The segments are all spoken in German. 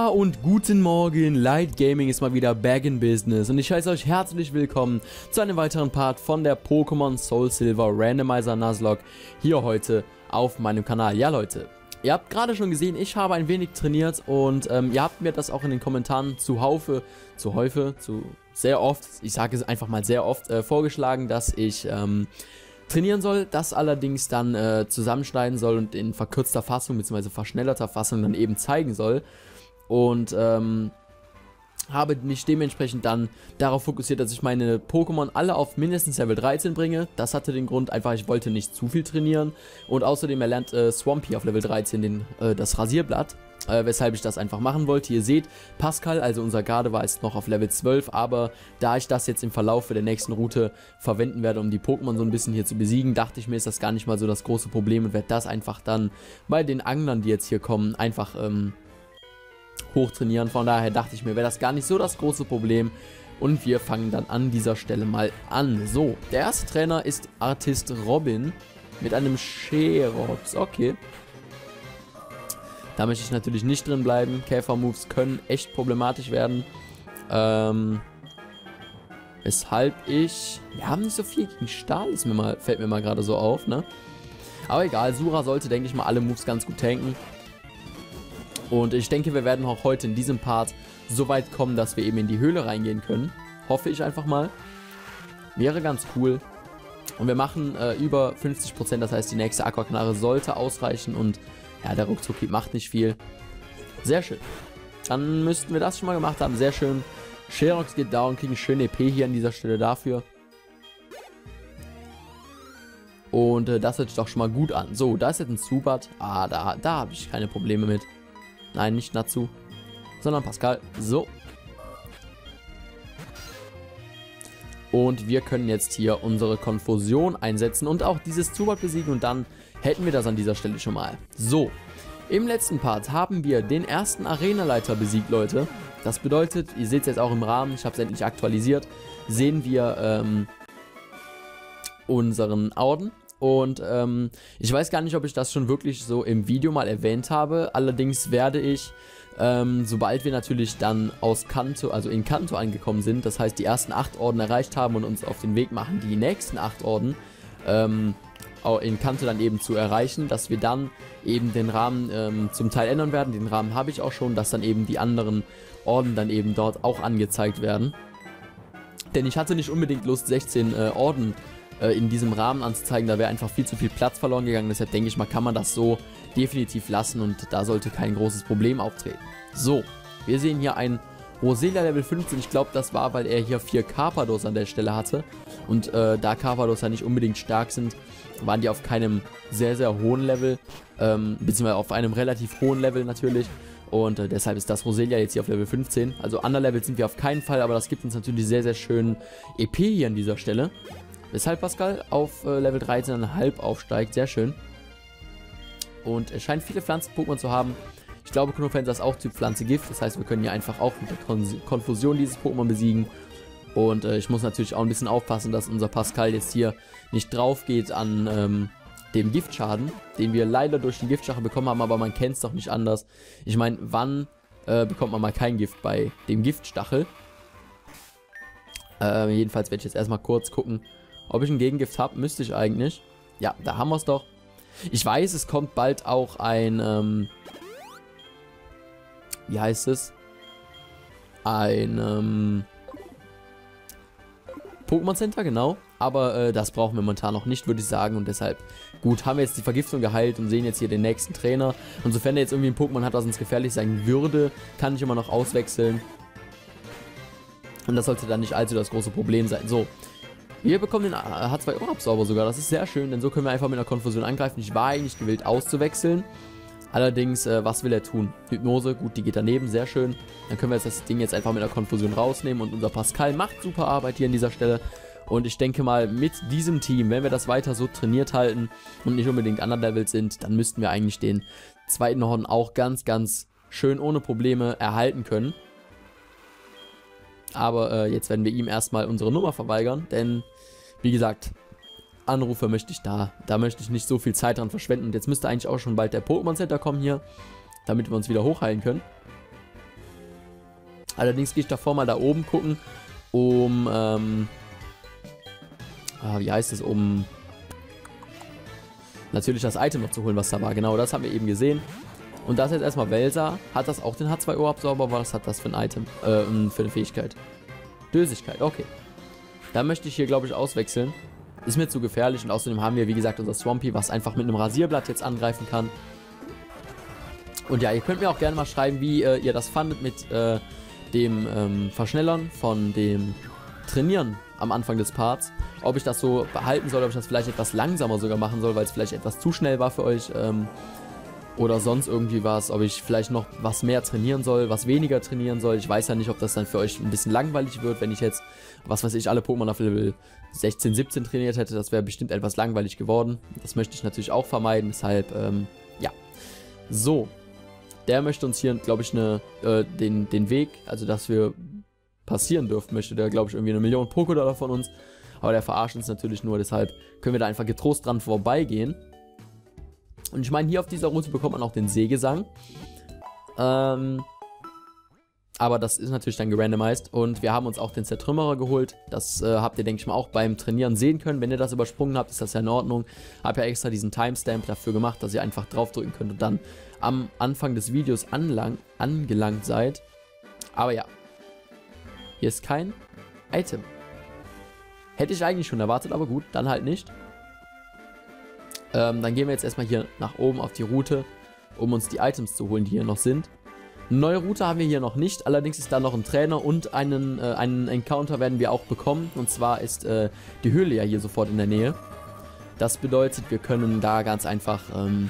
Ja und guten Morgen, Light Gaming ist mal wieder back in business und ich heiße euch herzlich willkommen zu einem weiteren Part von der Pokémon Soul Silver Randomizer Nuzlocke hier heute auf meinem Kanal. Ja Leute, ihr habt gerade schon gesehen, ich habe ein wenig trainiert und ihr habt mir das auch in den Kommentaren zuhaufe, sehr oft, ich sage es einfach mal sehr oft, vorgeschlagen, dass ich trainieren soll, das allerdings dann zusammenschneiden soll und in verkürzter Fassung bzw. verschnellerter Fassung dann eben zeigen soll. Und habe mich dementsprechend dann darauf fokussiert, dass ich meine Pokémon alle auf mindestens Level 13 bringe. Das hatte den Grund, einfach ich wollte nicht zu viel trainieren. Und außerdem erlernt Swampy auf Level 13 das Rasierblatt, weshalb ich das einfach machen wollte. Ihr seht, Pascal, also unser Gardevoir, ist noch auf Level 12, aber da ich das jetzt im Verlauf der nächsten Route verwenden werde, um die Pokémon so ein bisschen hier zu besiegen, dachte ich mir, ist das gar nicht mal so das große Problem und werde das einfach dann bei den Anglern, die jetzt hier kommen, einfach hochtrainieren. Von daher dachte ich mir, wäre das gar nicht so das große Problem. Und wir fangen dann an dieser Stelle mal an. So, der erste Trainer ist Artist Robin mit einem Sherox. Okay. Da möchte ich natürlich nicht drin bleiben. Käfer-Moves können echt problematisch werden. Weshalb ich... Wir haben nicht so viel gegen Stahl, fällt mir mal gerade so auf, ne? Aber egal, Sura sollte, denke ich mal, alle Moves ganz gut tanken. Und ich denke, wir werden auch heute in diesem Part so weit kommen, dass wir eben in die Höhle reingehen können. Hoffe ich einfach mal. Wäre ganz cool. Und wir machen über 50%, das heißt, die nächste Aquaknarre sollte ausreichen. Und ja, der Ruckzuck macht nicht viel. Sehr schön. Dann müssten wir das schon mal gemacht haben. Sehr schön. Sherox geht down, kriegen schön EP hier an dieser Stelle dafür. Und das hört sich doch schon mal gut an. So, da ist jetzt ein Zubat. Ah, da habe ich keine Probleme mit. Nein, nicht Natsu, sondern Pascal. So. Und wir können jetzt hier unsere Konfusion einsetzen und auch dieses Zubat besiegen und dann hätten wir das an dieser Stelle schon mal. So. Im letzten Part haben wir den ersten Arenaleiter besiegt, Leute. Das bedeutet, ihr seht es jetzt auch im Rahmen, ich habe es endlich aktualisiert, sehen wir unseren Orden. Und ich weiß gar nicht, ob ich das schon wirklich so im Video mal erwähnt habe. Allerdings werde ich, sobald wir natürlich dann aus Kanto, also in Kanto angekommen sind, das heißt die ersten 8 Orden erreicht haben und uns auf den Weg machen, die nächsten 8 Orden in Kanto dann eben zu erreichen, dass wir dann eben den Rahmen zum Teil ändern werden. Den Rahmen habe ich auch schon, dass dann eben die anderen Orden dann eben dort auch angezeigt werden. Denn ich hatte nicht unbedingt Lust, 16 Orden in diesem Rahmen anzuzeigen, da wäre einfach viel zu viel Platz verloren gegangen, deshalb denke ich mal, kann man das so definitiv lassen und da sollte kein großes Problem auftreten. So, wir sehen hier ein Roselia Level 15, ich glaube, das war, weil er hier 4 Carpados an der Stelle hatte und da Carpados ja nicht unbedingt stark sind, waren die auf keinem sehr, sehr hohen Level, beziehungsweise auf einem relativ hohen Level natürlich. Und deshalb ist das Roselia jetzt hier auf Level 15. Also Underlevel sind wir auf keinen Fall, aber das gibt uns natürlich sehr, sehr schön EP hier an dieser Stelle. Weshalb Pascal auf Level 13,5 aufsteigt. Sehr schön. Und er scheint viele Pflanzen-Pokémon zu haben. Ich glaube, Knofenser ist auch Typ Pflanze-Gift. Das heißt, wir können hier einfach auch mit der Konfusion dieses Pokémon besiegen. Und ich muss natürlich auch ein bisschen aufpassen, dass unser Pascal jetzt hier nicht drauf geht an dem Giftschaden, den wir leider durch den Giftstachel bekommen haben. Aber man kennt es doch nicht anders. Ich meine, wann bekommt man mal kein Gift bei dem Giftstachel? Jedenfalls werde ich jetzt erstmal kurz gucken, ob ich ein Gegengift habe. Müsste ich eigentlich. Ja, da haben wir es doch. Ich weiß, es kommt bald auch ein, wie heißt es? Ein, Pokémon Center, genau. Aber das brauchen wir momentan noch nicht, würde ich sagen. Und deshalb, gut, haben wir jetzt die Vergiftung geheilt und sehen jetzt hier den nächsten Trainer. Und sofern er jetzt irgendwie ein Pokémon hat, das uns gefährlich sein würde, kann ich immer noch auswechseln. Und das sollte dann nicht allzu das große Problem sein. So. Wir bekommen den H2 Ohrabsauber sogar, das ist sehr schön, denn so können wir einfach mit einer Konfusion angreifen. Ich war eigentlich gewillt auszuwechseln, allerdings, was will er tun? Hypnose, gut, die geht daneben, sehr schön. Dann können wir jetzt das Ding jetzt einfach mit einer Konfusion rausnehmen und unser Pascal macht super Arbeit hier an dieser Stelle. Und ich denke mal, mit diesem Team, wenn wir das weiter so trainiert halten und nicht unbedingt underlevelt sind, dann müssten wir eigentlich den zweiten Horden auch ganz, ganz schön ohne Probleme erhalten können. Aber jetzt werden wir ihm erstmal unsere Nummer verweigern, denn, wie gesagt, Anrufe möchte ich da möchte ich nicht so viel Zeit dran verschwenden. Und jetzt müsste eigentlich auch schon bald der Pokémon Center kommen hier, damit wir uns wieder hochheilen können. Allerdings gehe ich davor mal da oben gucken, um, wie heißt es, um natürlich das Item noch zu holen, was da war. Genau, das haben wir eben gesehen. Und das ist jetzt erstmal Welser. Hat das auch den H2O-Absorber? Was hat das für ein Item? Für eine Fähigkeit? Dösigkeit, okay. Da möchte ich hier, glaube ich, auswechseln. Ist mir zu gefährlich und außerdem haben wir, wie gesagt, unser Swampy, was einfach mit einem Rasierblatt jetzt angreifen kann. Und ja, ihr könnt mir auch gerne mal schreiben, wie ihr das fandet mit dem Verschnellern von dem Trainieren am Anfang des Parts. Ob ich das so behalten soll, ob ich das vielleicht etwas langsamer sogar machen soll, weil es vielleicht etwas zu schnell war für euch. Oder sonst irgendwie was, ob ich vielleicht noch was mehr trainieren soll, was weniger trainieren soll. Ich weiß ja nicht, ob das dann für euch ein bisschen langweilig wird, wenn ich jetzt, was weiß ich, alle Pokémon auf Level 16, 17 trainiert hätte. Das wäre bestimmt etwas langweilig geworden. Das möchte ich natürlich auch vermeiden, deshalb, ja. So, der möchte uns hier, glaube ich, den Weg, also dass wir passieren dürfen, möchte der, glaube ich, irgendwie 1 Million Pokédollar von uns. Aber der verarscht uns natürlich nur, deshalb können wir da einfach getrost dran vorbeigehen. Und ich meine, hier auf dieser Route bekommt man auch den Seegesang. Aber das ist natürlich dann gerandomized. Und wir haben uns auch den Zertrümmerer geholt. Das habt ihr, denke ich mal, auch beim Trainieren sehen können. Wenn ihr das übersprungen habt, ist das ja in Ordnung. Habe ja extra diesen Timestamp dafür gemacht, dass ihr einfach draufdrücken könnt und dann am Anfang des Videos angelangt seid. Aber ja, hier ist kein Item. Hätte ich eigentlich schon erwartet, aber gut, dann halt nicht. Dann gehen wir jetzt erstmal hier nach oben auf die Route, um uns die Items zu holen, die hier noch sind. Eine neue Route haben wir hier noch nicht, allerdings ist da noch ein Trainer und einen Encounter werden wir auch bekommen. Und zwar ist die Höhle ja hier sofort in der Nähe. Das bedeutet, wir können da ganz einfach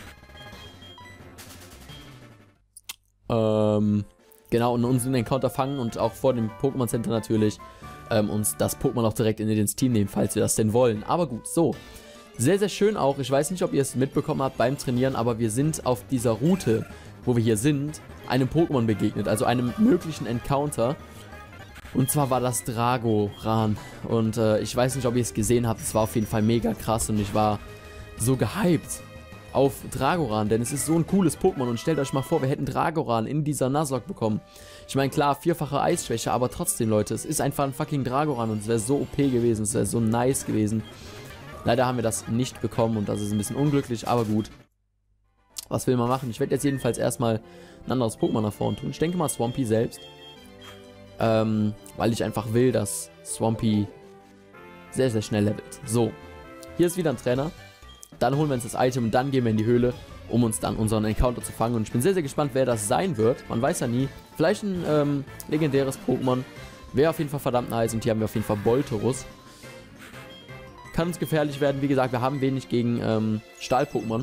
genau unseren Encounter fangen und auch vor dem Pokémon Center natürlich uns das Pokémon auch direkt ins Team nehmen, falls wir das denn wollen. Aber gut, so. Sehr, sehr schön auch. Ich weiß nicht, ob ihr es mitbekommen habt beim Trainieren, aber wir sind auf dieser Route, wo wir hier sind, einem Pokémon begegnet, also einem möglichen Encounter. Und zwar war das Dragoran. Und ich weiß nicht, ob ihr es gesehen habt. Es war auf jeden Fall mega krass und ich war so gehypt auf Dragoran, denn es ist so ein cooles Pokémon. Und stellt euch mal vor, wir hätten Dragoran in dieser Nuzlocke bekommen. Ich meine, klar, 4-fache Eisschwäche, aber trotzdem, Leute, es ist einfach ein fucking Dragoran und es wäre so OP gewesen, es wäre so nice gewesen. Leider haben wir das nicht bekommen und das ist ein bisschen unglücklich, aber gut. Was will man machen? Ich werde jetzt jedenfalls erstmal ein anderes Pokémon nach vorne tun. Ich denke mal Swampy selbst. Weil ich einfach will, dass Swampy sehr, sehr schnell levelt. So, hier ist wieder ein Trainer. Dann holen wir uns das Item und dann gehen wir in die Höhle, um uns dann unseren Encounter zu fangen. Und ich bin sehr, sehr gespannt, wer das sein wird. Man weiß ja nie. Vielleicht ein legendäres Pokémon. Wäre auf jeden Fall verdammt nice. Und hier haben wir auf jeden Fall Bolterus. Kann uns gefährlich werden. Wie gesagt, wir haben wenig gegen Stahl-Pokémon.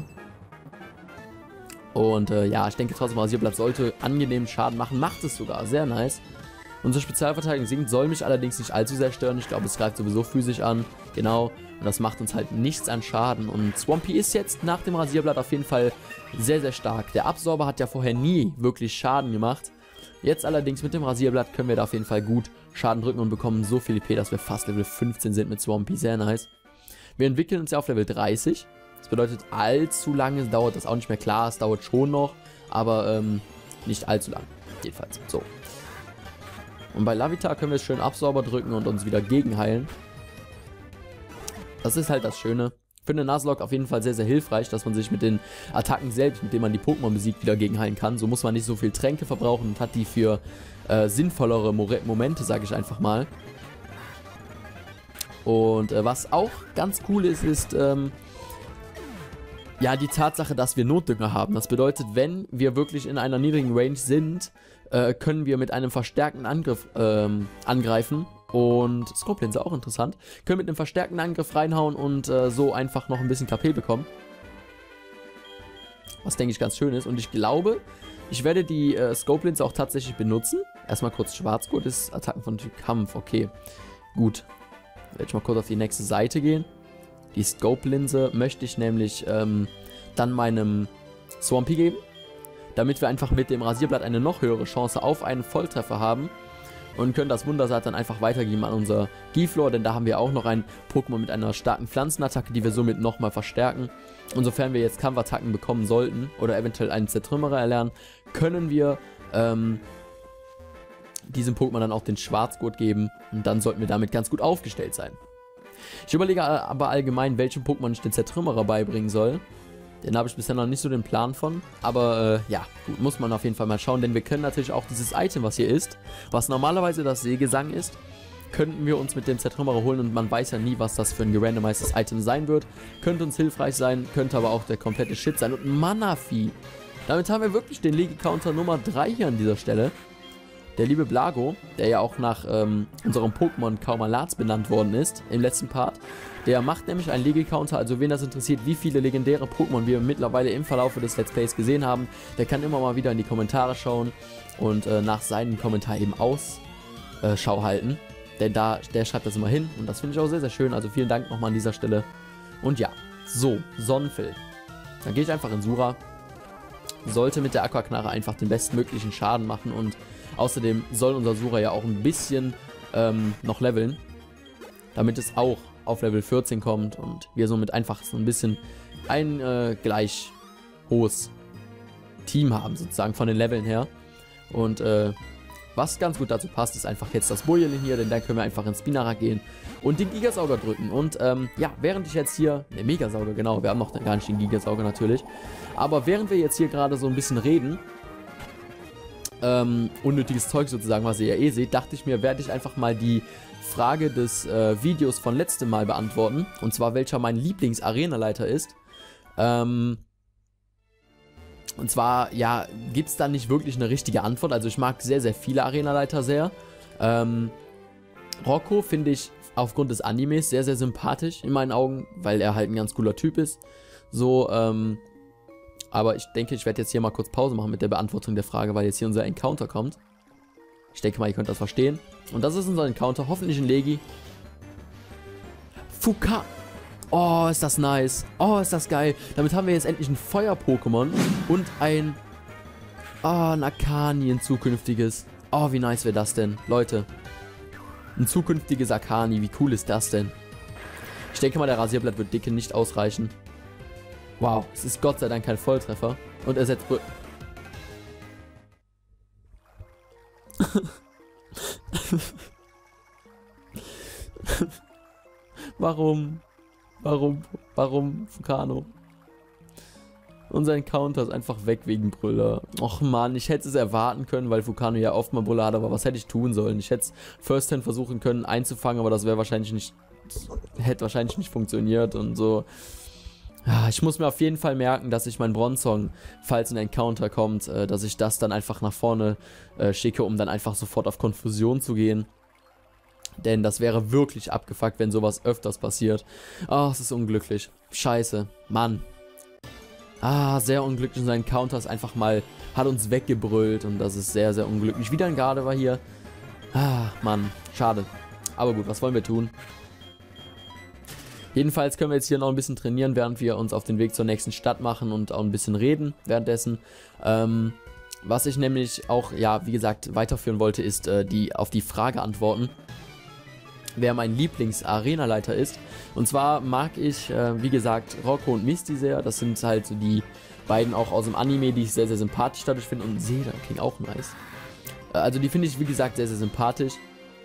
Und ja, ich denke trotzdem, Rasierblatt sollte angenehmen Schaden machen. Macht es sogar. Sehr nice. Unsere Spezialverteidigung sinkt, soll mich allerdings nicht allzu sehr stören. Ich glaube, es greift sowieso physisch an. Genau. Und das macht uns halt nichts an Schaden. Und Swampy ist jetzt nach dem Rasierblatt auf jeden Fall sehr, sehr stark. Der Absorber hat ja vorher nie wirklich Schaden gemacht. Jetzt allerdings mit dem Rasierblatt können wir da auf jeden Fall gut Schaden drücken und bekommen so viel EP, dass wir fast Level 15 sind mit Swampy. Sehr nice. Wir entwickeln uns ja auf Level 30. Das bedeutet, allzu lange dauert das auch nicht mehr. Klar, es dauert schon noch, aber nicht allzu lang. Jedenfalls. So. Und bei Larvitar können wir jetzt schön Absorber drücken und uns wieder gegenheilen. Das ist halt das Schöne. Für eine Nuzlocke auf jeden Fall sehr, sehr hilfreich, dass man sich mit den Attacken selbst, mit denen man die Pokémon besiegt, wieder gegenheilen kann. So muss man nicht so viel Tränke verbrauchen und hat die für sinnvollere Momente, sage ich einfach mal. Und was auch ganz cool ist, ist ja die Tatsache, dass wir Notdünger haben. Das bedeutet, wenn wir wirklich in einer niedrigen Range sind, können wir mit einem verstärkten Angriff angreifen. Und Scopelinse auch interessant. Können mit einem verstärkten Angriff reinhauen und so einfach noch ein bisschen KP bekommen. Was denke ich ganz schön ist. Und ich glaube, ich werde die Scopelinse auch tatsächlich benutzen. Erstmal kurz Schwarzgurt ist Attacken von Typ Kampf. Okay, gut. Werde ich mal kurz auf die nächste Seite gehen. Die Scopelinse möchte ich nämlich dann meinem Swampy geben. Damit wir einfach mit dem Rasierblatt eine noch höhere Chance auf einen Volltreffer haben. Und können das Wundersaat dann einfach weitergeben an unser Giflor, denn da haben wir auch noch ein Pokémon mit einer starken Pflanzenattacke, die wir somit nochmal verstärken. Und sofern wir jetzt Kampfattacken bekommen sollten oder eventuell einen Zertrümmerer erlernen, können wir diesem Pokémon dann auch den Schwarzgurt geben. Und dann sollten wir damit ganz gut aufgestellt sein. Ich überlege aber allgemein, welchem Pokémon ich den Zertrümmerer beibringen soll. Den habe ich bisher noch nicht so den Plan von. Aber ja, gut, muss man auf jeden Fall mal schauen. Denn wir können natürlich auch dieses Item, was hier ist, was normalerweise das Seegesang ist, könnten wir uns mit dem Zertrümmerer holen. Und man weiß ja nie, was das für ein gerandomized Item sein wird. Könnte uns hilfreich sein, könnte aber auch der komplette Shit sein. Und Manaphy. Damit haben wir wirklich den League-Counter Nummer 3 hier an dieser Stelle. Der liebe Blago, der ja auch nach unserem Pokémon Kaumalats benannt worden ist, im letzten Part, der macht nämlich einen League-Counter, also wen das interessiert, wie viele legendäre Pokémon wir mittlerweile im Verlauf des Let's Plays gesehen haben, der kann immer mal wieder in die Kommentare schauen und nach seinem Kommentar eben Ausschau halten, denn der schreibt das immer hin und das finde ich auch sehr, sehr schön, also vielen Dank nochmal an dieser Stelle. Und ja, so, Sonnenfell. Dann gehe ich einfach in Sura, sollte mit der Aquaknarre einfach den bestmöglichen Schaden machen und außerdem soll unser Sura ja auch ein bisschen noch leveln, damit es auch auf Level 14 kommt und wir somit einfach so ein bisschen ein gleich hohes Team haben, sozusagen von den Leveln her. Und was ganz gut dazu passt, ist einfach jetzt das Bullion hier, denn dann können wir einfach ins Spinara gehen und den Gigasauger drücken. Und ja, während ich jetzt hier, ne, Megasauger, genau, wir haben noch gar nicht den Gigasauger natürlich, aber während wir jetzt hier gerade so ein bisschen reden, unnötiges Zeug sozusagen, was ihr ja eh seht, dachte ich mir, werde ich einfach mal die Frage des Videos von letztem Mal beantworten. Und zwar, welcher mein Lieblings-Arenaleiter ist. Und zwar, ja, gibt es da nicht wirklich eine richtige Antwort. Also ich mag sehr, sehr viele Arenaleiter sehr. Rocco finde ich aufgrund des Animes sehr, sehr sympathisch in meinen Augen, weil er halt ein ganz cooler Typ ist. So, aber ich denke, ich werde jetzt hier mal kurz Pause machen mit der Beantwortung der Frage, weil jetzt hier unser Encounter kommt. Ich denke mal, ihr könnt das verstehen. Und das ist unser Encounter, hoffentlich ein Legi. Fuka. Oh, ist das nice. Oh, ist das geil. Damit haben wir jetzt endlich ein Feuer-Pokémon und ein Akani, ein zukünftiges. Oh, wie nice wäre das denn, Leute. Ein zukünftiges Akani, wie cool ist das denn? Ich denke mal, der Rasierblatt wird dicke nicht ausreichen. Wow, es ist Gott sei Dank kein Volltreffer. Und er setzt... Warum, Fukano? Unser Encounter ist einfach weg wegen Brüller. Och man, ich hätte es erwarten können, weil Fukano ja oft mal Brüller hat, aber was hätte ich tun sollen? Ich hätte es First-Hand versuchen können einzufangen, aber das wäre wahrscheinlich nicht... hätte wahrscheinlich nicht funktioniert und so. Ja, ich muss mir auf jeden Fall merken, dass ich mein Bronzong, falls ein Encounter kommt, dass ich das dann einfach nach vorne schicke, um dann einfach sofort auf Konfusion zu gehen. Denn das wäre wirklich abgefuckt, wenn sowas öfters passiert. Oh, es ist unglücklich. Scheiße. Mann. Sehr unglücklich. Unser Encounter ist einfach mal, hat uns weggebrüllt und das ist sehr, sehr unglücklich. Wieder ein Garde war hier. Mann. Schade. Aber gut, was wollen wir tun? Jedenfalls können wir jetzt hier noch ein bisschen trainieren, während wir uns auf den Weg zur nächsten Stadt machen und auch ein bisschen reden währenddessen. Was ich nämlich auch, ja, wie gesagt, weiterführen wollte, ist auf die Frage antworten, wer mein Lieblings-Arenaleiter ist. Und zwar mag ich, wie gesagt, Rocco und Misty sehr. Das sind halt so die beiden auch aus dem Anime, die ich sehr, sehr sympathisch dadurch finde. Und Seda klingt auch nice. Also die finde ich, wie gesagt, sehr, sehr sympathisch.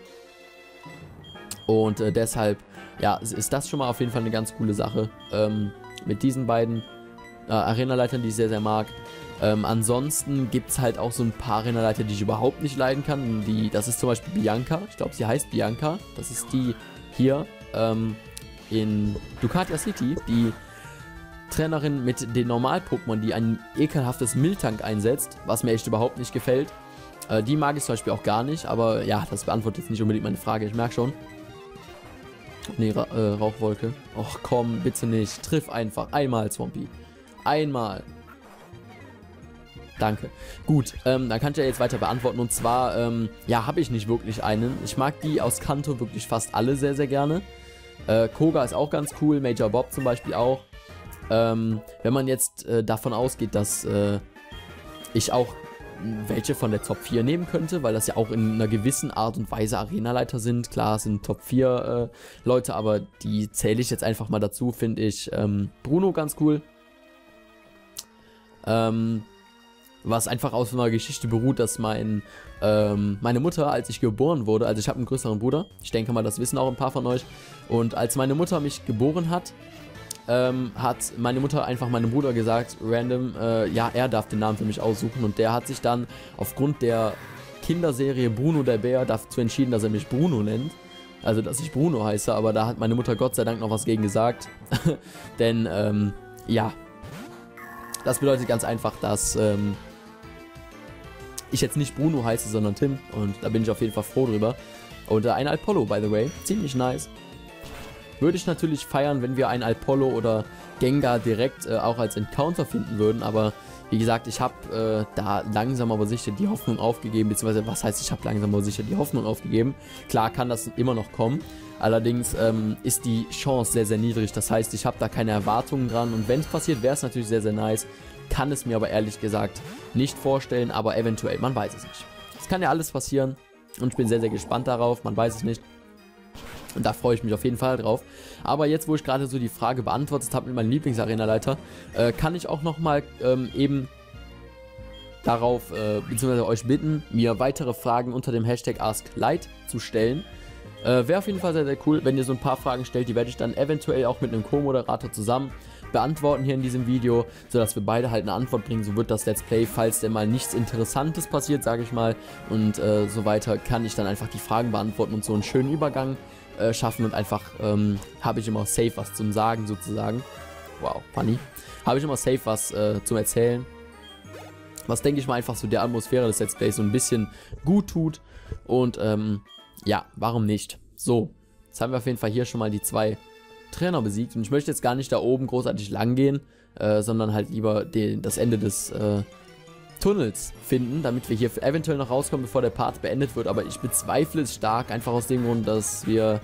Und deshalb... ja, ist das schon mal auf jeden Fall eine ganz coole Sache. Mit diesen beiden Arenaleitern, die ich sehr, sehr mag. Ansonsten gibt es halt auch so ein paar Arenaleiter, die ich überhaupt nicht leiden kann. Das ist zum Beispiel Bianca. Ich glaube, sie heißt Bianca. Das ist die hier in Ducatia City. Die Trainerin mit den Normal-Pokémon, die ein ekelhaftes Miltank einsetzt, was mir echt überhaupt nicht gefällt. Die mag ich zum Beispiel auch gar nicht. Aber ja, das beantwortet jetzt nicht unbedingt meine Frage. Ich merke schon. Nee, Rauchwolke. Och komm, bitte nicht. Triff einfach. Einmal, Swampy. Einmal. Danke. Gut, dann kann ich ja jetzt weiter beantworten. Und zwar, ja, habe ich nicht wirklich einen. Ich mag die aus Kanto wirklich fast alle sehr, sehr gerne. Koga ist auch ganz cool. Major Bob zum Beispiel auch. Wenn man jetzt davon ausgeht, dass ich auch welche von der Top 4 nehmen könnte, weil das ja auch in einer gewissen Art und Weise Arenaleiter sind. Klar, es sind Top 4 Leute, aber die zähle ich jetzt einfach mal dazu, finde ich Bruno ganz cool. was einfach aus einer Geschichte beruht, dass meine Mutter, als ich geboren wurde, also ich habe einen größeren Bruder, ich denke mal, das wissen auch ein paar von euch, und als meine Mutter mich geboren hat, hat meine Mutter einfach meinem Bruder gesagt, random, ja, er darf den Namen für mich aussuchen, und der hat sich dann aufgrund der Kinderserie Bruno der Bär dazu entschieden, dass er mich Bruno nennt. Also, dass ich Bruno heiße, aber da hat meine Mutter Gott sei Dank noch was gegen gesagt. Denn, ja, das bedeutet ganz einfach, dass ich jetzt nicht Bruno heiße, sondern Tim. Und da bin ich auf jeden Fall froh drüber. Und ein Alpollo, by the way, ziemlich nice. Würde ich natürlich feiern, wenn wir einen Alpollo oder Gengar direkt auch als Encounter finden würden, aber wie gesagt, ich habe da langsam aber sicher die Hoffnung aufgegeben, beziehungsweise was heißt, ich habe langsam aber sicher die Hoffnung aufgegeben. Klar kann das immer noch kommen, allerdings ist die Chance sehr, sehr niedrig, das heißt, ich habe da keine Erwartungen dran, und wenn es passiert, wäre es natürlich sehr, sehr nice, kann es mir aber ehrlich gesagt nicht vorstellen, aber eventuell, man weiß es nicht. Es kann ja alles passieren und ich bin sehr, sehr gespannt darauf, man weiß es nicht. Und da freue ich mich auf jeden Fall drauf. Aber jetzt, wo ich gerade so die Frage beantwortet habe mit meinem Lieblings-Arena-Leiter, kann ich auch nochmal eben darauf, beziehungsweise euch bitten, mir weitere Fragen unter dem Hashtag AskLight zu stellen. Wäre auf jeden Fall sehr, sehr cool, wenn ihr so ein paar Fragen stellt, die werde ich dann eventuell auch mit einem Co-Moderator zusammen beantworten hier in diesem Video, sodass wir beide halt eine Antwort bringen. So wird das Let's Play, falls denn mal nichts Interessantes passiert, sage ich mal, und so weiter, kann ich dann einfach die Fragen beantworten und so einen schönen Übergang schaffen, und einfach habe ich immer safe was zum Sagen sozusagen. Wow, funny. Habe ich immer safe was zum Erzählen, was, denke ich mal, einfach so der Atmosphäre des Let's Plays so ein bisschen gut tut. Und ja, warum nicht? So, jetzt haben wir auf jeden Fall hier schon mal die 2 Trainer besiegt, und ich möchte jetzt gar nicht da oben großartig lang gehen, sondern halt lieber das Ende des Tunnels finden, damit wir hier eventuell noch rauskommen, bevor der Part beendet wird, aber ich bezweifle es stark, einfach aus dem Grund, dass wir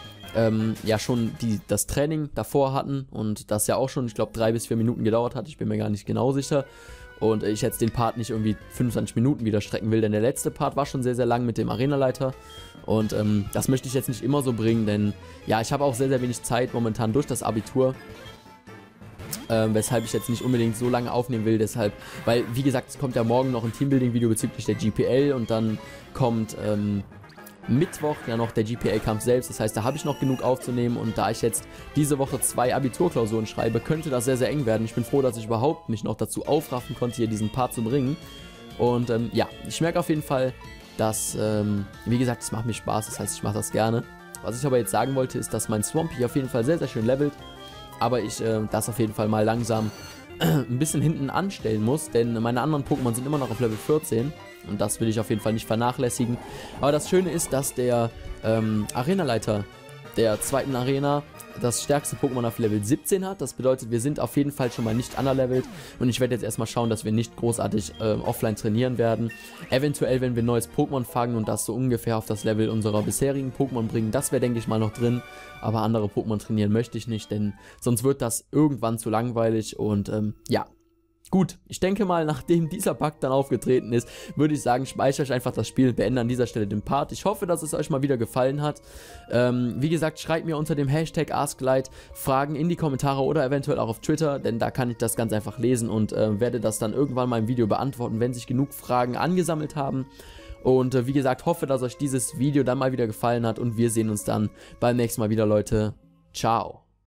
ja schon das Training davor hatten und das ja auch schon, ich glaube, 3 bis 4 Minuten gedauert hat, ich bin mir gar nicht genau sicher, und ich jetzt den Part nicht irgendwie 25 Minuten wieder strecken will, denn der letzte Part war schon sehr, sehr lang mit dem Arenaleiter, und das möchte ich jetzt nicht immer so bringen, denn ja, ich habe auch sehr, sehr wenig Zeit momentan durch das Abitur, weshalb ich jetzt nicht unbedingt so lange aufnehmen will, deshalb, weil, wie gesagt, es kommt ja morgen noch ein Teambuilding-Video bezüglich der GPL, und dann kommt Mittwoch ja noch der GPL-Kampf selbst, das heißt, da habe ich noch genug aufzunehmen, und da ich jetzt diese Woche 2 Abiturklausuren schreibe, könnte das sehr, sehr eng werden. Ich bin froh, dass ich überhaupt mich noch dazu aufraffen konnte, hier diesen Part zu bringen, und ja, ich merke auf jeden Fall, dass, wie gesagt, es macht mir Spaß, das heißt, ich mache das gerne. Was ich aber jetzt sagen wollte, ist, dass mein Swampy auf jeden Fall sehr, sehr schön levelt, aber ich das auf jeden Fall mal langsam ein bisschen hinten anstellen muss, denn meine anderen Pokémon sind immer noch auf Level 14 und das will ich auf jeden Fall nicht vernachlässigen. Aber das Schöne ist, dass der Arenaleiter der zweiten Arena das stärkste Pokémon auf Level 17 hat. Das bedeutet, wir sind auf jeden Fall schon mal nicht underlevelt, und ich werde jetzt erstmal schauen, dass wir nicht großartig offline trainieren werden. Eventuell, wenn wir ein neues Pokémon fangen und das so ungefähr auf das Level unserer bisherigen Pokémon bringen, das wäre, denke ich mal, noch drin. Aber andere Pokémon trainieren möchte ich nicht, denn sonst wird das irgendwann zu langweilig, und ja. Gut, ich denke mal, nachdem dieser Bug dann aufgetreten ist, würde ich sagen, speichere ich einfach das Spiel und beende an dieser Stelle den Part. Ich hoffe, dass es euch mal wieder gefallen hat. Wie gesagt, schreibt mir unter dem Hashtag AskLight Fragen in die Kommentare oder eventuell auch auf Twitter, denn da kann ich das ganz einfach lesen und werde das dann irgendwann mal im Video beantworten, wenn sich genug Fragen angesammelt haben. Und wie gesagt, hoffe, dass euch dieses Video dann mal wieder gefallen hat, und wir sehen uns dann beim nächsten Mal wieder, Leute. Ciao.